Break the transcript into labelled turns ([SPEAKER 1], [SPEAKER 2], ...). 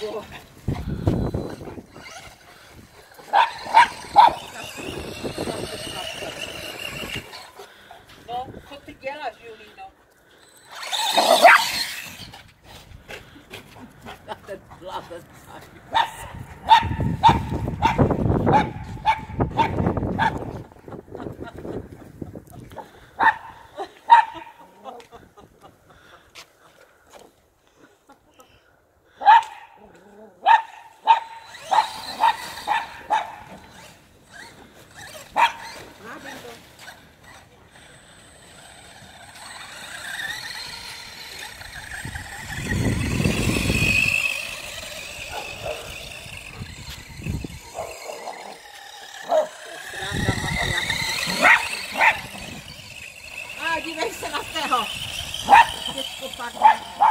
[SPEAKER 1] No, co ty děláš, Julino? Na ten blázen. Dívej se na tého. Děcko, pak.